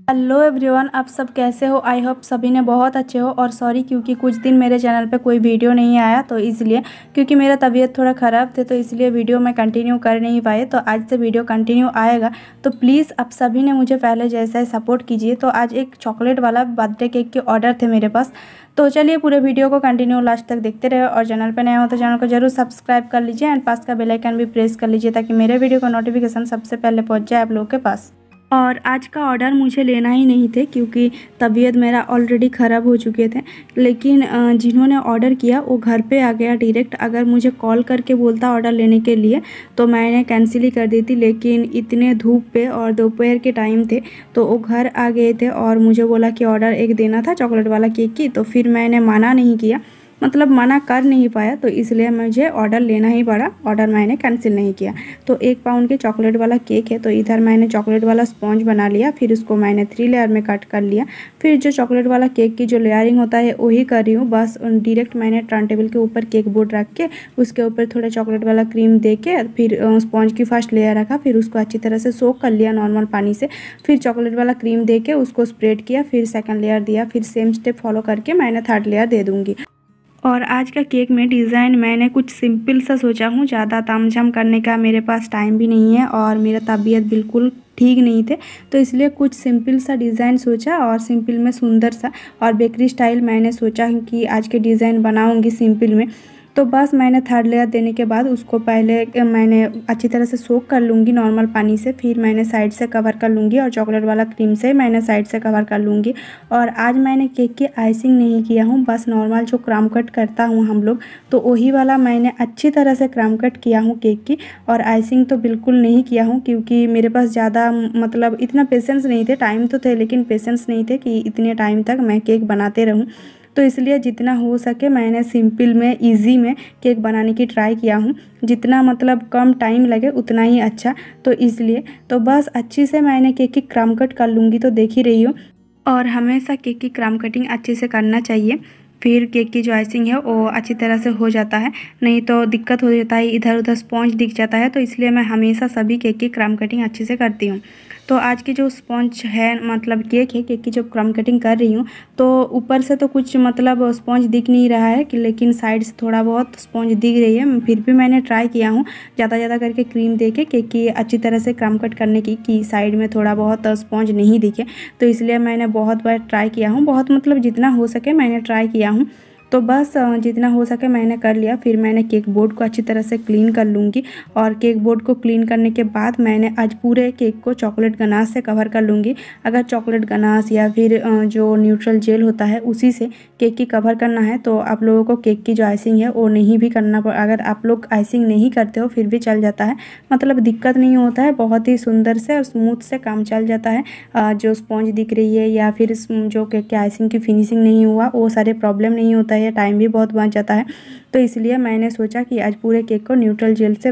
Hello everyone, आप सब कैसे हो। आई होप सभी ने बहुत अच्छे हो। और सॉरी क्योंकि कुछ दिन मेरे चैनल पे कोई वीडियो नहीं आया, तो इसलिए क्योंकि मेरा तबीयत थोड़ा ख़राब थे तो इसलिए वीडियो मैं कंटिन्यू कर नहीं पाए। तो आज से वीडियो कंटिन्यू आएगा, तो प्लीज़ आप सभी ने मुझे पहले जैसा ही सपोर्ट कीजिए। तो आज एक चॉकलेट वाला बर्थडे केक के ऑर्डर थे मेरे पास। तो चलिए पूरे वीडियो को कंटिन्यू लास्ट तक देखते रहे। और चैनल पर नया हो तो चैनल को जरूर सब्सक्राइब कर लीजिए एंड पास का बेल आइकन भी प्रेस कर लीजिए ताकि मेरे वीडियो का नोटिफिकेशन सबसे पहले पहुँच जाए आप लोगों के पास। और आज का ऑर्डर मुझे लेना ही नहीं थे क्योंकि तबीयत मेरा ऑलरेडी ख़राब हो चुके थे। लेकिन जिन्होंने ऑर्डर किया वो घर पे आ गया डायरेक्ट। अगर मुझे कॉल करके बोलता ऑर्डर लेने के लिए तो मैंने कैंसिल ही कर दी थी। लेकिन इतने धूप पे और दोपहर के टाइम थे तो वो घर आ गए थे और मुझे बोला कि ऑर्डर एक देना था चॉकलेट वाला केक की। तो फिर मैंने मना नहीं किया, मतलब मना कर नहीं पाया, तो इसलिए मुझे ऑर्डर लेना ही पड़ा। ऑर्डर मैंने कैंसिल नहीं किया। तो 1 पाउंड के चॉकलेट वाला केक है। तो इधर मैंने चॉकलेट वाला स्पॉन्ज बना लिया, फिर उसको मैंने 3 लेयर में कट कर लिया। फिर जो चॉकलेट वाला केक की जो लेयरिंग होता है वही कर रही हूँ। बस डायरेक्ट मैंने टर्न टेबल के ऊपर केक बोर्ड रख के उसके ऊपर थोड़ा चॉकलेट वाला क्रीम दे के फिर स्पॉन्ज की फर्स्ट लेयर रखा, फिर उसको अच्छी तरह से सोक कर लिया नॉर्मल पानी से। फिर चॉकलेट वाला क्रीम दे के उसको स्प्रेड किया, फिर सेकंड लेयर दिया, फिर सेम स्टेप फॉलो करके मैंने थर्ड लेयर दे दूँगी। और आज का केक में डिज़ाइन मैंने कुछ सिंपल सा सोचा हूँ। ज़्यादा तामझाम करने का मेरे पास टाइम भी नहीं है और मेरा तबीयत बिल्कुल ठीक नहीं थे, तो इसलिए कुछ सिंपल सा डिज़ाइन सोचा और सिंपल में सुंदर सा और बेकरी स्टाइल मैंने सोचा कि आज के डिज़ाइन बनाऊँगी सिंपल में। तो बस मैंने थर्ड लेयर देने के बाद उसको पहले मैंने अच्छी तरह से सोक कर लूँगी नॉर्मल पानी से, फिर मैंने साइड से कवर कर लूँगी और चॉकलेट वाला क्रीम से मैंने साइड से कवर कर लूँगी। और आज मैंने केक की आइसिंग नहीं किया हूँ, बस नॉर्मल जो क्रम कट करता हूँ हम लोग, तो वही वाला मैंने अच्छी तरह से क्रम कट किया हूँ केक की। और आइसिंग तो बिल्कुल नहीं किया हूँ क्योंकि मेरे पास ज़्यादा मतलब इतना पेशेंस नहीं थे। टाइम तो थे लेकिन पेशेंस नहीं थे कि इतने टाइम तक मैं केक बनाते रहूँ। तो इसलिए जितना हो सके मैंने सिंपल में इजी में केक बनाने की ट्राई किया हूँ। जितना मतलब कम टाइम लगे उतना ही अच्छा, तो इसलिए तो बस अच्छी से मैंने केक की क्रम कट कर लूँगी। तो देख ही रही हो, और हमेशा केक की क्रम कटिंग अच्छे से करना चाहिए, फिर केक की जो आइसिंग है वो अच्छी तरह से हो जाता है। नहीं तो दिक्कत हो जाता है, इधर उधर स्पॉन्ज दिख जाता है। तो इसलिए मैं हमेशा सभी केक की क्रम कटिंग अच्छे से करती हूँ। तो आज की जो स्पॉन्ज है मतलब केक है, केक की जो क्रम कटिंग कर रही हूँ, तो ऊपर से तो कुछ मतलब स्पॉन्ज दिख नहीं रहा है कि, लेकिन साइड से थोड़ा बहुत स्पॉन्ज दिख रही है। फिर भी मैंने ट्राई किया हूँ ज़्यादा करके क्रीम दे के केक की अच्छी तरह से क्रम कट करने की कि साइड में थोड़ा बहुत स्पॉन्ज नहीं दिखे। तो इसलिए मैंने बहुत बार ट्राई किया हूँ, बहुत मतलब जितना हो सके मैंने ट्राई किया हूँ। तो बस जितना हो सके मैंने कर लिया। फिर मैंने केक बोर्ड को अच्छी तरह से क्लीन कर लूँगी और केक बोर्ड को क्लीन करने के बाद मैंने आज पूरे केक को चॉकलेट गनाश से कवर कर लूँगी। अगर चॉकलेट गनाश या फिर जो न्यूट्रल जेल होता है उसी से केक की कवर करना है तो आप लोगों को केक की जो आइसिंग है वो नहीं भी करना अगर आप लोग आइसिंग नहीं करते हो फिर भी चल जाता है, मतलब दिक्कत नहीं होता है। बहुत ही सुंदर से और स्मूथ से काम चल जाता है। जो स्पॉन्ज दिख रही है या फिर जो केक की आइसिंग की फिनिशिंग नहीं हुआ वो सारे प्रॉब्लम नहीं होता है, टाइम भी बहुत बच जाता है। तो इसलिए मैंने सोचा कि आज पूरे केक को न्यूट्रल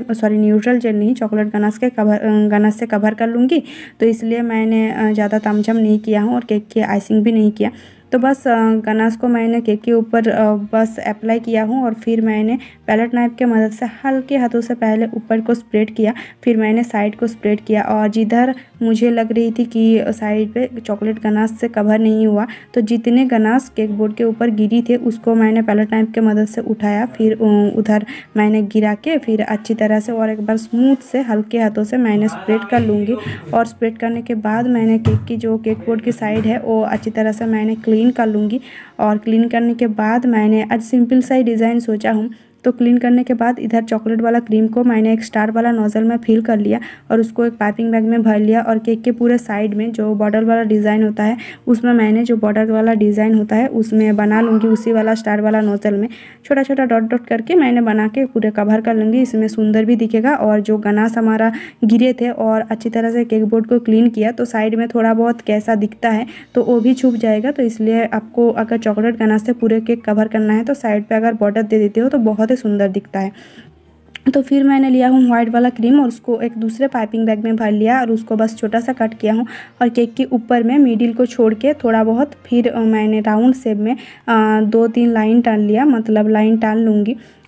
जेल नहीं, चॉकलेट गनाश से कवर कर लूँगी। तो इसलिए मैंने ज़्यादा तामझाम नहीं किया हूँ और केक की आइसिंग भी नहीं किया। तो बस गनाश को मैंने केक के ऊपर बस अप्लाई किया हूँ और फिर मैंने पैलेट नाइफ के मदद से हल्के हाथों से पहले ऊपर को स्प्रेड किया, फिर मैंने साइड को स्प्रेड किया। और जिधर मुझे लग रही थी कि साइड पे चॉकलेट गनाश से कवर नहीं हुआ, तो जितने गनाश केक बोर्ड के ऊपर गिरी थे उसको मैंने पैलेट नाइफ के मदद से उठाया, फिर उधर मैंने गिरा के फिर अच्छी तरह से और एक बार स्मूथ से हल्के हाथों से मैंने स्प्रेड कर लूँगी। और स्प्रेड करने के बाद मैंने केक की जो केक बोर्ड की साइड है वो अच्छी तरह से मैंने क्लीन कर लूँगी। और क्लीन करने के बाद मैंने आज सिंपल सा ही डिज़ाइन सोचा हूँ। तो क्लीन करने के बाद इधर चॉकलेट वाला क्रीम को मैंने एक स्टार वाला नोज़ल में फिल कर लिया और उसको एक पाइपिंग बैग में भर लिया। और केक के पूरे साइड में जो बॉर्डर वाला डिज़ाइन होता है उसमें मैंने जो बॉर्डर वाला डिज़ाइन होता है उसमें बना लूँगी, उसी वाला स्टार वाला नोज़ल में छोटा छोटा डॉट डॉट करके मैंने बना के पूरे कवर कर लूँगी। इसमें सुंदर भी दिखेगा और जो गनाश हमारा गिरे थे और अच्छी तरह से केक बोर्ड को क्लीन किया तो साइड में थोड़ा बहुत कैसा दिखता है तो वो भी छुप जाएगा। तो इसलिए आपको अगर चॉकलेट गनाश से पूरे केक कवर करना है तो साइड पे अगर बॉर्डर दे देते हो तो बहुत ही सुंदर दिखता है। तो फिर मैंने लिया हूँ वाइट वाला क्रीम और उसको एक दूसरे पाइपिंग बैग में भर लिया और उसको बस छोटा सा कट किया हूँ और केक के ऊपर में मिडिल को छोड़ के थोड़ा बहुत फिर मैंने राउंड शेप में 2-3 लाइन टान लिया, मतलब लाइन टान लूँगी।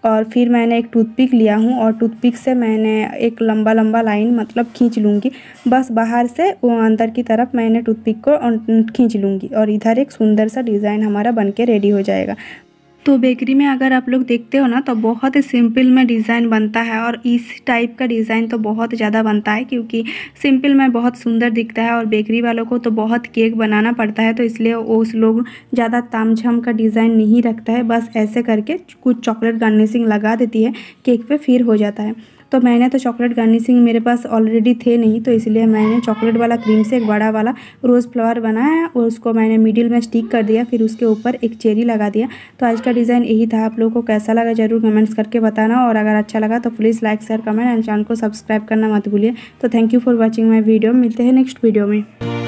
और फिर मैंने एक टूथपिक लिया हूँ और टूथपिक से मैंने एक लंबा लंबा लाइन मतलब खींच लूँगी। बस बाहर से वो अंदर की तरफ मैंने टूथपिक को खींच लूँगी और इधर एक सुंदर सा डिज़ाइन हमारा बन के रेडी हो जाएगा। तो बेकरी में अगर आप लोग देखते हो ना तो बहुत ही सिंपल में डिज़ाइन बनता है और इस टाइप का डिज़ाइन तो बहुत ज़्यादा बनता है, क्योंकि सिंपल में बहुत सुंदर दिखता है और बेकरी वालों को तो बहुत केक बनाना पड़ता है, तो इसलिए उस लोग ज़्यादा तामझाम का डिज़ाइन नहीं रखता है। बस ऐसे करके कुछ चॉकलेट गार्निशिंग लगा देती है केक पे, फिर हो जाता है। तो मैंने तो चॉकलेट गार्निशिंग मेरे पास ऑलरेडी थे नहीं, तो इसलिए मैंने चॉकलेट वाला क्रीम से एक बड़ा वाला रोज़ फ्लावर बनाया और उसको मैंने मिडिल में स्टिक कर दिया, फिर उसके ऊपर एक चेरी लगा दिया। तो आज का डिज़ाइन यही था। आप लोगों को कैसा लगा ज़रूर कमेंट्स करके बताना, और अगर अच्छा लगा तो please like share comment and channel को सब्सक्राइब करना मत भूलिए। तो thank you for watching my video. मिलते हैं नेक्स्ट वीडियो में।